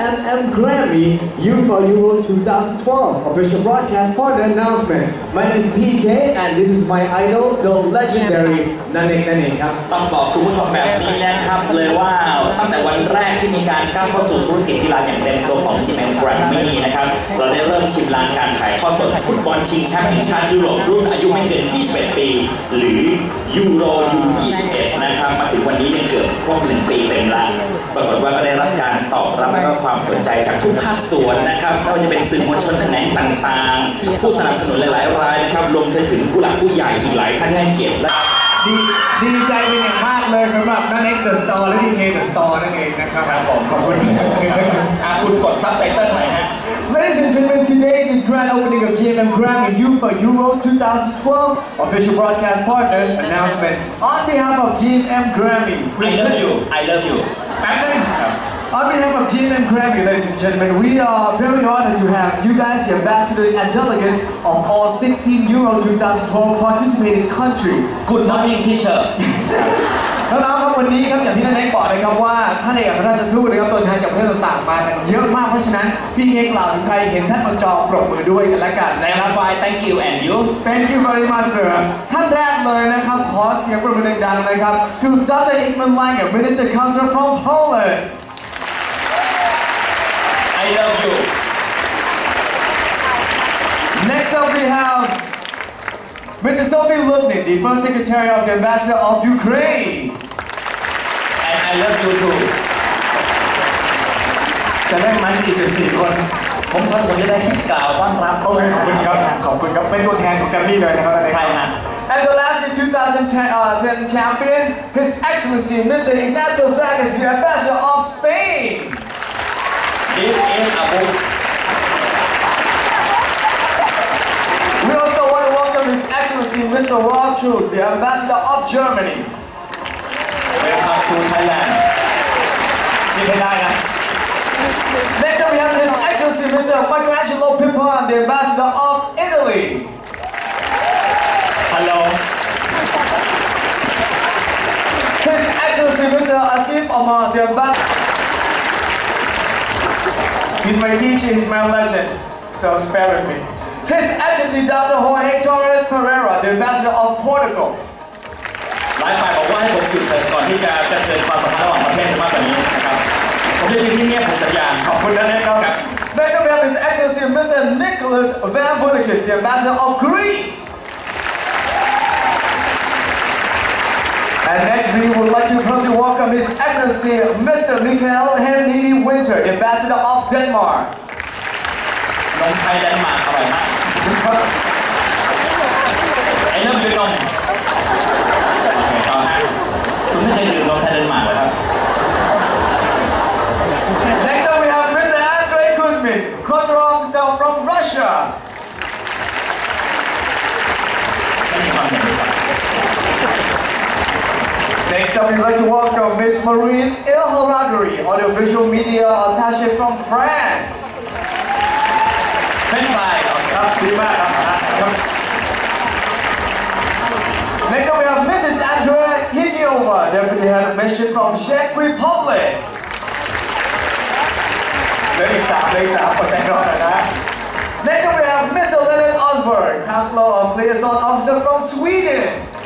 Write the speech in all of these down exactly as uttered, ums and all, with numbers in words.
M M Grammy Youth for Euro twenty twelve official broadcast partner announcement. My name is P K and this is my idol, the legendary Nanek Nanek ครับต้องบอกคุณผู้ชมแบบนี้นะครับเลยว่าตั้งแต่วันแรกที่มีการก้าวเข้าสู่ธุรกิจกีฬาอย่างเต็มตัวของ จี เอ็ม Grammy นะครับเราได้เริ่มชิมลางการถ่ายทอดสดฟุตบอลชิงแชมป์แห่งชาติยุโรปรุ่นอายุไม่เกินยี่สิบเอ็ดปีหรือยูโร ยู ยี่สิบเอ็ดนะครับมาถึงวันนี้ยังเกือบครบหนึ่งปีเต็มแล้วปรากฏว่าก็ได้รับการตอบรับและก็ความสนใจจากทุกภาคส่วนนะครับไม่ว่าจะเป็นสื่อมวลชนแขนงต่างๆผู้สนับสนุนหลายๆรายนะครับรวมถึงผู้หลักผู้ใหญ่อีกหลายท่านที่ให้เกียรติและดีดีใจเป็นอย่างมากเลยสำหรับนันเอ็กเดอะสตอร์และพีเคเดอะสตอร์นั่นเองนะครับครับผมขอบคุณอาคุณกดซับไตเติ้ลหน่อยฮะ Ladies and gentlemen, today is grand opening of จี เอ็ม Grammy Youth for Euro twenty twelve official broadcast partner announcement on behalf of จี เอ็ม Grammy. I love you. I love you. แป๊บนึง On behalf of จี เอ็ม Grammy, ladies and gentlemen, we are very honored to have you guys, the ambassadors and delegates of all sixteen Euro twenty twelve participating countries. Good morning, teacher. น้องๆครับวันนี้ครับอย่างที่นันเอกบอกนะครับว่าท่านเอกอัครราชทูตนะครับตัวแทนจากประเทศต่างๆมากันเยอะมากเพราะฉะนั้นพี่เอกกล่าวถึงใครเห็นท่านบนจอปรบมือด้วยกันละกันนะครับ Fine, thank you and you. Thank you very much, sir. ท่านแรกเลยนะครับขอเสียงปรบมือดังๆนะครับ To Doctor Igman Langer, Minister Counselor from Poland. I love you. Next up we have Mister Sophie Lubnin, the First Secretary of the Ambassador of Ukraine. And I love you too. จะได้ไหมมีสิบสี่คนผมว่าผมจะได้กล่าวต้อนรับเขาเลยขอบคุณครับขอบคุณครับเป็นตัวแทนของแกรมมี่เลยนะครับใช่ฮะ And the last year twenty ten champion, His Excellency Mister Ignacio Sagas, the Ambassador of Spain. This is a book. We also want to welcome His Excellency Mister Rolf Schulz, the Ambassador of Germany. Welcome to Thailand. นี่ไม่ได้นะ Next up we have His Excellency Mister Michelangelo Pimpan, the Ambassador of Italy. Hello. His Excellency Mister Asif Omar, the Ambassador. He's my teacher, he's my legend, so spare with me. His Excellency Doctor Jorge Torres Pereira, the Ambassador of Portugal. หลายฝ่ายบอกว่าให้ผมหยุดเลยก่อนที่จะจะเกิดความสัมพันธ์ระหว่างประเทศมากกว่านี้นะครับผมจะยืนที่นี่ผมสัญญาขอบคุณนะครับ Next up we have His Excellency Mister Nicholas Van Vounikis, the Ambassador of Greece. And next we would like to personally welcome His Excellency Mister Mikael Henry Winter, the Ambassador of Denmark. นมไทยเดนมาร์กอร่อยมากไอ้เริ่มดื่มนมโอเคต่อฮะคุณไม่เคยดื่มนมไทยเดนมาร์กเลยครับ Next up we have Mister Andrei Kuzmin, Cultural Officer from Russia. ไม่มีความเห็นดีกว่า Next up we'd like to welcome Miss Marine Ilharagari, Audiovisual Media Attaché from France. เป็นฝ่ายครับดีมากครับ Next up we have Missus Andrea Higiova, Deputy Head of Mission from Czech Republic. เหลืออีกสามเหลืออีกสามคนใจร้อนนะ Next up we have Mister Leonard Osborne, Counselor of Liaison Officer from Sweden.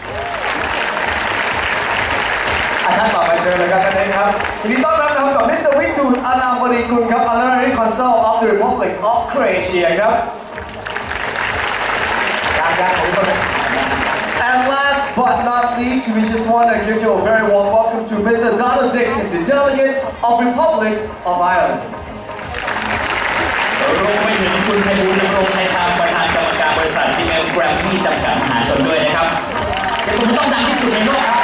ท่านต่อไปเชิญเลยครับท่านเองครับยินดีต้อนรับนะครับกับ มิสเตอร์ Victor Anambarigun ครับ Honorary Consul of the Republic of Croatia ครับการการของทุกคน And last but not least, we just want to give you a very warm welcome to Mister Donald Dixon, the Delegate of Republic of Ireland. รวมไปถึงคุณไพบูลย์ ดำรงชัยธรรมประธานกรรมการบริษัท จี เอ็ม Grammy จำกัดมหาชนด้วยนะครับเสียงปรบมือต้องดังที่สุดในโลกครับ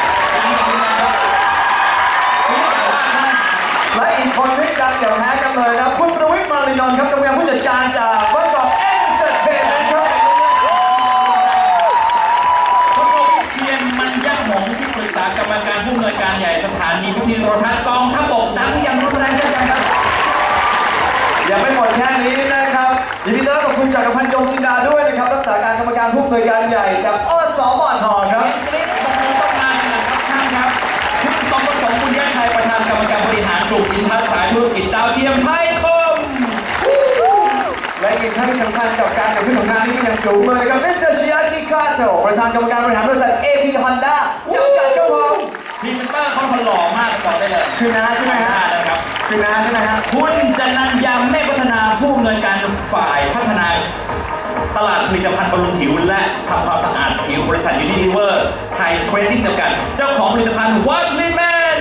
และอีกคนที่ดังอย่างแท้กันเลยนะคุณประวิตร มาลีนนท์ครับกรรมการผู้จัดการจากบริษัท Entertainment ครับคุณประวิตร เชียนมันยักษ์หงส์ที่ปรึกษากรรมการผู้อำนวยการใหญ่สถานีวิทยุโทรทัศน์กองทัพบกดังอย่างรุนแรงเช่นกันครับยังไม่หมดแค่นี้นะครับยินดีต้อนรับคุณจักรพันธ์ ยงจินดาด้วยนะครับรักษาการกรรมการผู้อำนวยการใหญ่จากอสมทครับต้องมาครับท่านครับคุณสมประสงค์บุญญชัยประธานกรรมการบริหารกลุ่มอินทัสสายธุรกิจดาวเทียมไทยคอีกครั้งสำคัญกับการจัดขึ้นของงานนี้เป็นอย่างสูงเลยนะครับมิสเตอร์ชิอากิคาโตประธานกรรมการบริหารบริษัท เอ พี Honda จำกัดครับผมพรีเซนเตอร์เขาคนหล่อมากบอกได้เลยคือน้าใช่ไหมฮะนะครับคือน้าใช่ไหมฮะคุณจันนันยาเมฆพัฒนาผู้อำนวยการฝ่ายพัฒนาตลาดผลิตภัณฑ์บำรุงผิวและทำความสะอาดผิวบริษัทยูนิลิเวอร์ไทยเทรนนิ่งจำกัดเจ้าของผลิตภัณฑ์วาสลินแมน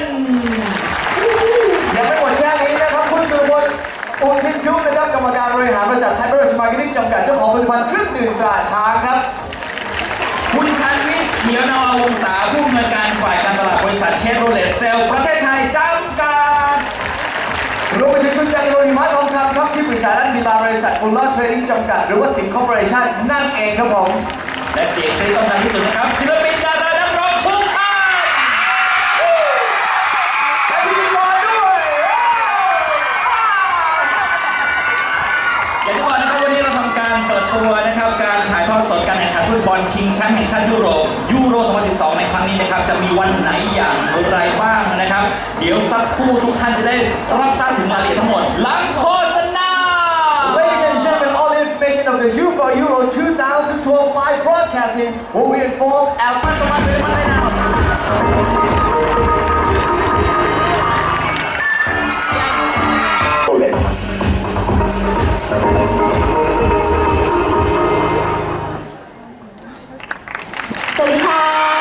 ยังไม่หมดแค่นี้นะครับคุณสุรพลอุทินชุกนะครับกรรมการบริหารบริษัทไทยบริษัทมาร์เก็ตติ้งจำกัดเจ้าของผลิตภัณฑ์เครื่องดื่มตราช้างครับคุณชันวิทย์เขียวนาววงศาผู้อำนวยการฝ่ายการตลาดบริษัทเชฟโรเลตเซลประเทศไทยจำกัดรวมไปถึงคุณจันทร์โรหิมะทองคำครับที่ปรึกษาด้านกีฬาบริษัทบุลล่าเทรดดิ้งจำกัดหรือว่าสิงห์คอร์ปอเรชั่นนั่นเองครับผมและเสียงที่ต้องการที่สุดนะครับศิลปินดารานักร้องทุกท่านและพิธีกรด้วยอย่างที่บอกนะครับวันนี้เราทำการเปิดตัวนะครับการถ่ายทอดสดการแข่งขันฟุตบอลชิงแชมป์แห่งชาติยุโรปยูโร สองพันสิบสอง ในครั้งนี้นะครับจะมีวันไหนอย่างไรบ้างนะครับเดี๋ยวสักครู่ทุกท่านจะได้รับทราบถึงรายละเอียดทั้งหมดหลังโฆษณา Ladies and gentlemen, all the information of the U for Euro twenty twelve live broadcasting will be informed after some of the right now. สวัสดีค่ะ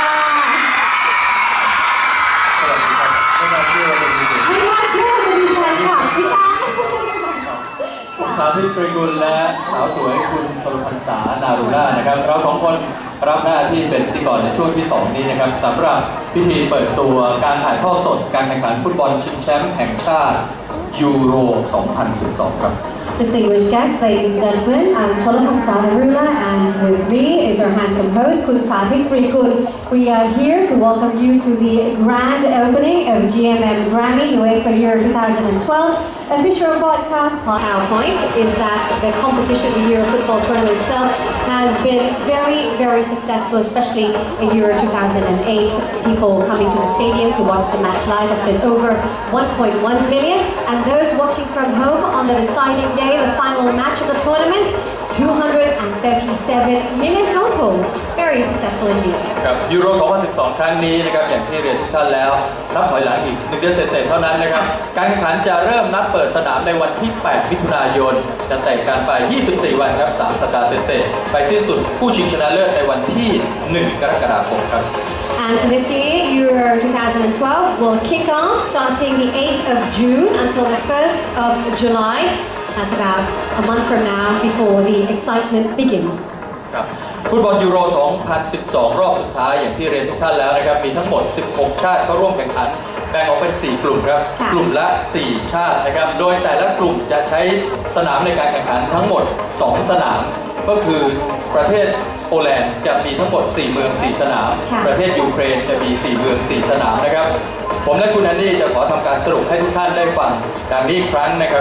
สวัสดีครับไม่น่าเชื่อว่าจะมีสิ่งไม่น่าเชื่อว่าจะมีแฟนคลับพี่จ้าผมสาธิตตรีกุลและสาวสวยคุณชลพรรษานารุล่านะครับเราสองคนรับหน้าที่เป็นพิธีกรในช่วงที่สองนี้นะครับสำหรับพิธีเปิดตัวการถ่ายทอดสดการแข่งขันฟุตบอลชิงแชมป์แห่งชาติยูโร สองพันสิบสอง ครับ Distinguished guests, ladies and gentlemen, I'm Cholapansa Narula, and with me is our handsome host, Kun Sathik Frikun. We are here to welcome you to the grand opening of G M M Grammy UEFA Euro twenty twelve. Official broadcast PowerPoint is that the competition, the Euro football tournament itself, has been very, very successful, especially in Euro two thousand eight. People coming to the stadium to watch the match live has been over one point one million, and those watching from home on the deciding day, the final match of the tournament, two hundred thirty-seven million households. Very successful indeed. ครับยูโร สองพันสิบสอง ครั้งนี้นะครับอย่างที่เรียนทุกท่านแล้วนับถอยหลังอีกหนึ่งเดือนเศษๆเท่านั้นนะครับการแข่งขันจะเริ่มนัดเปิดสนามในวันที่แปดมิถุนายนจะแตกกันไปยี่สิบสี่วันครับสามสัปดาห์เศษๆไปสิ้นสุดผู้ชิงชนะเลิศในวันที่หนึ่งกรกฎาคมครับ And for this year, Euro twenty twelve will kick off starting the eighth of June until the first of July. That's about a month from now before the excitement begins. ครับฟุตบอลยูโร สองพันสิบสอง รอบสุดท้ายอย่างที่เรียนทุกท่านแล้วนะครับมีทั้งหมดสิบหกชาติเข้าร่วมแข่งขันแบ่งออกเป็นสี่กลุ่มครับกลุ่มละสี่ชาตินะครับโดยแต่ละกลุ่มจะใช้สนามในการแข่งขันทั้งหมดสองสนามก็คือประเทศโปแลนด์จะมีทั้งหมดสี่เมืองสี่สนามประเทศยูเครนจะมีสี่เมืองสี่สนามนะครับผมและคุณแอนดี้จะขอทำการสรุปให้ทุกท่านได้ฟังดังนี้อีกครั้งนะครับ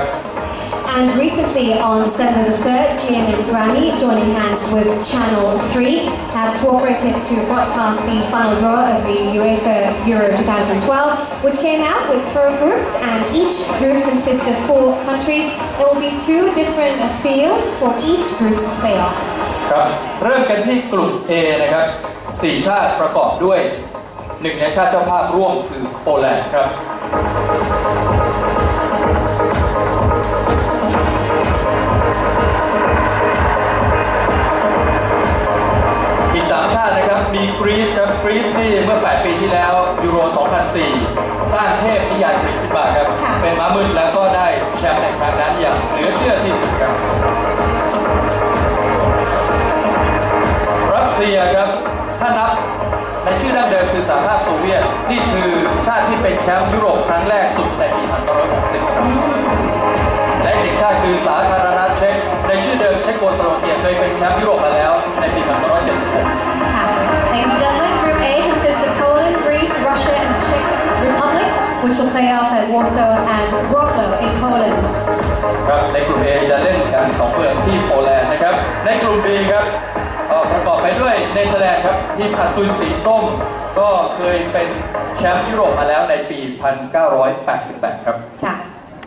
And recently on December the third, G M M Grammy, joining hands with Channel three, have cooperated to broadcast the final draw of the UEFA Euro twenty twelve, which came out with four groups, and each group consists of four countries. There will be two different fields for each group's playoff. ครับเริ่มกันที่กลุ่ม A นะครับสี่ชาติประกอบด้วยหนึ่งในชาติเจ้าภาพร่วมคือโปแลนด์ครับอีกสามชาตินะครับมีกรีซครับกรีซที่เมื่อแปดปีที่แล้วยูโร สองพันสี่ สร้างเทพนิยายกรีซขึ้นมาครับเป็นม้ามืดแล้วก็ได้แชมป์ในครั้งนั้นอย่างเหลือเชื่อที่สุดครับรัสเซียครับถ้านับในชื่อดั้งเดิมคือสหภาพโซเวียตนี่คือชาติที่เป็นแชมป์ยุโรปครั้งแรกสุดในปีหนึ่งพันเก้าร้อยหกสิบครับและอีกชาติคือสาธารณรัฐเช็กในชื่อเดิมเช็กโกสโลวาเกียเคยเป็นแชมป์ยุโรปมาแล้วในปีหนึ่งพันเก้าร้อยเจ็ดสิบหก Ladies and gentlemen, Group A consists of Poland, Greece, Russia, and Czech Republic, which will play off at Warsaw and Wrocław in Poland. ครับในกลุ่ม A จะเล่นกันสองเมืองที่โปแลนด์นะครับในกลุ่ม B ครับประกอบไปด้วยเนเธอร์แลนด์ครับทีมอัศวินสีส้มก็เคยเป็นแชมป์ยุโรปมาแล้วในปีหนึ่งพันเก้าร้อยแปดสิบแปดครับค่ะ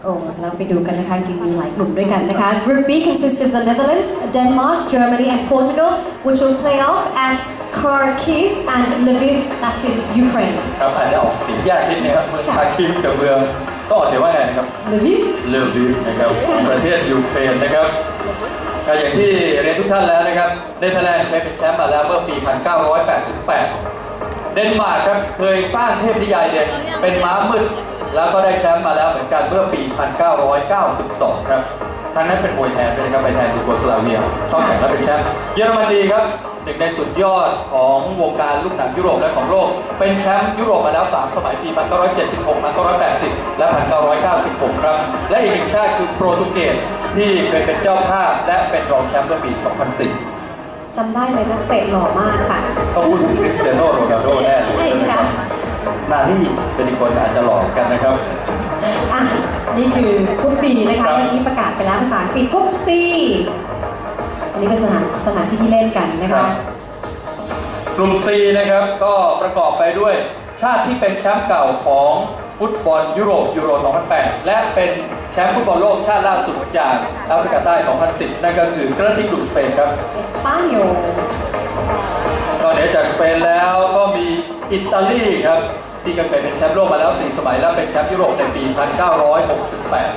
โอ้เราไปดูกันนะคะจริงมีหลายกลุ่มด้วยกันนะคะ Group B consists of the Netherlands, Denmark, Germany and Portugal, which will play off at Kharkiv and Lviv, that's in Ukraine. ครับอาจจะออกเสียงยากนิดนะครับเมืองคาคิฟกับเมืองก็ออกเสียงว่าไงนะครับ Lviv เลวิฟนะครับประเทศยูเครนนะครับก็อย่างที่เรียนทุกท่านแล้วนะครับเนเธอร์แลนด์เคยเป็นแชมป์มาแล้วเมื่อปี หนึ่งพันเก้าร้อยแปดสิบแปด เดนมาร์กครับเคยสร้างเทพนิยายเด่นเป็นม้ามืดแล้วก็ได้แชมป์มาแล้วเหมือนกันเมื่อปี หนึ่งพันเก้าร้อยเก้าสิบสอง ครับครั้งนั้นเป็นมวยแทนด้วยนะครับไปแทนยูโกสลาเวียชอบแข่งและเป็นแชมป์เยอรมนีครับหนึ่งในสุดยอดของวงการลูกหนังยุโรปและของโลกเป็นแชมป์ยุโรปมาแล้วสามสมัยปี หนึ่งพันเก้าร้อยเจ็ดสิบหก หนึ่งพันเก้าร้อยแปดสิบ และ หนึ่งพันเก้าร้อยเก้าสิบหก ครับและอีกหนึ่งชาติคือโปรตุเกสที่เคยเป็นเจ้าภาพและเป็นรองแชมป์เมื่อปี สองพันสี่จำได้เลยนักเตะหล่อมากค่ะต้องพูดถึงคริสเตียโนโรนัลโดแน่เลยใช่ค่ะนานี่เป็นอีกคนอาจจะหล่อกันนะครับอ่ะนี่คือกรุ๊ป B นะคะวันนี้ประกาศไปแล้วภาษาอังกฤษกรุ๊ป C อันนี้เป็นสถานสถานที่ที่เล่นกันนะคะกลุ่ม C นะครับก็ประกอบไปด้วยชาติที่เป็นแชมป์เก่าของฟุตบอลยุโรปยูโร สองพันแปด และเป็นแชมป์ฟุตบอลโลกชาติล่าสุดจากแอฟริกาใต้ สองพันสิบ นั่นก็คือกระทิงดุสเปนครับเอสปานโยลนอกเหนือจากสเปนแล้วก็มีอิตาลีครับที่ก็เคยเป็นแชมป์โลกมาแล้วสี่สมัยและเป็นแชมป์ยุโรปในปี หนึ่งพันเก้าร้อยหกสิบแปด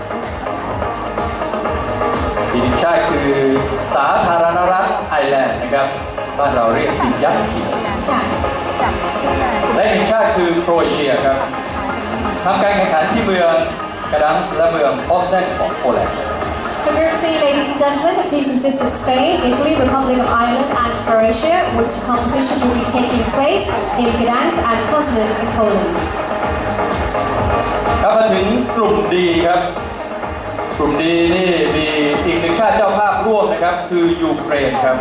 อีกหนึ่งชาติคือสาธารณรัฐไอร์แลนด์นะครับบ้านเราเรียกทีมยักษ์เขียวและอีกหนึ่งชาติคือโครเอเชียครับทำการแข่งขันที่เมืองกระดังและเมืองออสเตนของโปแลนด์ For Group C, ladies and gentlemen, the team consists of Spain, Italy, Republic of Ireland and Croatia, which competition will be taking place in Gdansk and Poznan in Poland. ครับมาถึงกลุ่มดีครับกลุ่มดีนี่มีอีกหนึ่งชาติเจ้าภาพร่วมนะครับคือยูเครนครับ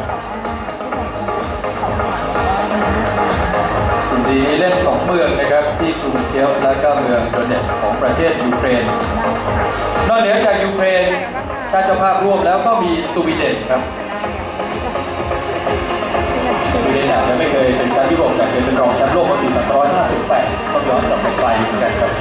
กลุ่มดีเล่นสองเมืองนะครับที่กรุงเคียฟและก็เมืองโดเนตส์ของประเทศยูเครนนอกเหนือจากยูเครนชาติเจ้าภาพร่วมแล้วก็มีสวีเดนครับสวีเดนอาจจะไม่เคยเป็นแชมป์ยุโรปแต่เคยเป็นรองแชมป์โลกเมื่อปี สองพันห้าร้อยห้าสิบแปด ต้องย้อนกลับไปไกลเหมือนกันครับ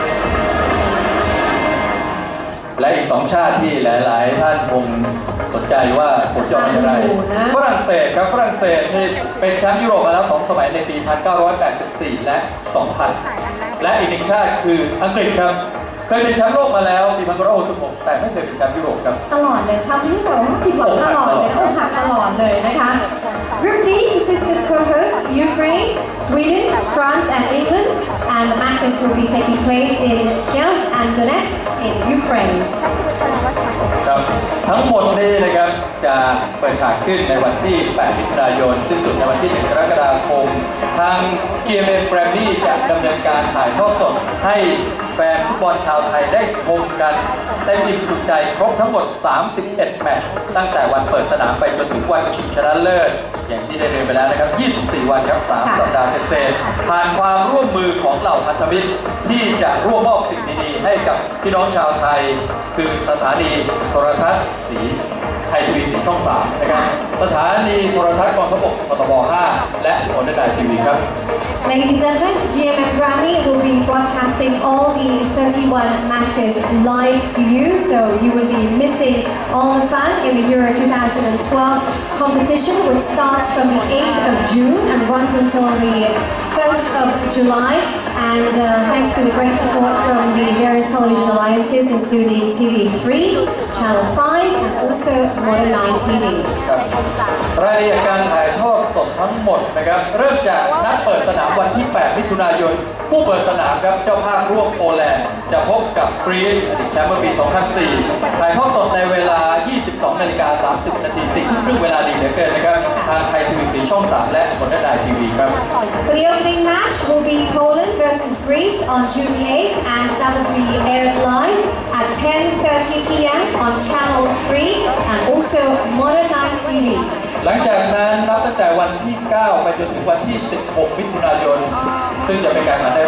และอีกสองชาติที่หลายๆท่านคงสนใจว่าผลจะออกมาอย่างไรฝรั่งเศสครับฝรั่งเศสที่เป็นแชมป์ยุโรปมาแล้วสองสมัยในปี หนึ่งพันเก้าร้อยแปดสิบสี่ และ สองพัน และอีกหนึ่งชาติคืออังกฤษครับเคยเป็นแชมป์โลกมาแล้วปี หนึ่งพันเก้าร้อยหกสิบหก แต่ไม่เคยเป็นแชมป์ยุโรปครับตลอดเลยทำให้เราผิดหวังตลอดเลยนะอกหักตลอดเลยนะคะ Group D consists of co-hosts Ukraine, Sweden, France and England, and the matches will be taking place in Kiev and Donetsk in Ukraine. ครับทั้งหมดนี้นะครับจะเปิดฉากขึ้นในวันที่ แปด มิถุนายนสิ้นสุดในวันที่ หนึ่ง กรกฎาคมทาง จี เอ็ม เอ็ม Grammy จะดำเนินการถ่ายทอดสดให้แฟนฟุตบอลชาวไทยได้ชมกันเต็มอิ่มจุใจครบทั้งหมดสามสิบเอ็ดแมตช์ตั้งแต่วันเปิดสนามไปจนถึงวันชิงชนะเลิศอย่างที่ได้เรียนไปแล้วนะครับยี่สิบสี่วันครับสามสัปดาห์เศษๆผ่านความร่วมมือของเหล่าพันธมิตรที่จะร่วมมอบสิ่งดีๆให้กับพี่น้องชาวไทยคือสถานีโทรทัศน์สีไทยทีวีสีช่องสามนะครับสถานีโทรทัศน์กองทัพบกกทบห้าและโอเดนไดทีวีครับ Ladies and gentlemen, จี เอ็ม เอ็ม Grammy will be broadcasting all the thirty-one matches live to you, so you will be missing all the fun in the Euro twenty twelve competition, which starts from the eighth of June and runs until the first of July. And uh, thanks to the great support from the various television alliances, including T V three, Channel five, and also Modern nine ที วีรายละเอียดการถ่ายทอดสดทั้งหมดนะครับเริ่มจากนัดเปิดสนามวันที่ แปด มิถุนายนผู้เปิดสนามครับเจ้าภาพร่วมโปแลนด์จะพบกับกรีซอดีตแชมป์เมื่อปี สองพันสี่ ถ่ายทอดสดในเวลา ยี่สิบสองนาฬิกาสามสิบนาที สี่ทุ่มครึ่งเวลาดีเหลือเกินนะครับทางไทยทีวีสีช่องสามและโอเดนไดทีวีครับ For the opening match will be Poland versus Greece on June the eighth, and that will be aired live at ten thirty p m on Channel three and also Modern nine ที วีหลังจากนั้นนับตั้งแต่วันที่ เก้า ไปจนถึงวันที่ สิบหก มิถุนายนซึ่งจะเป็นการแข่งขันใน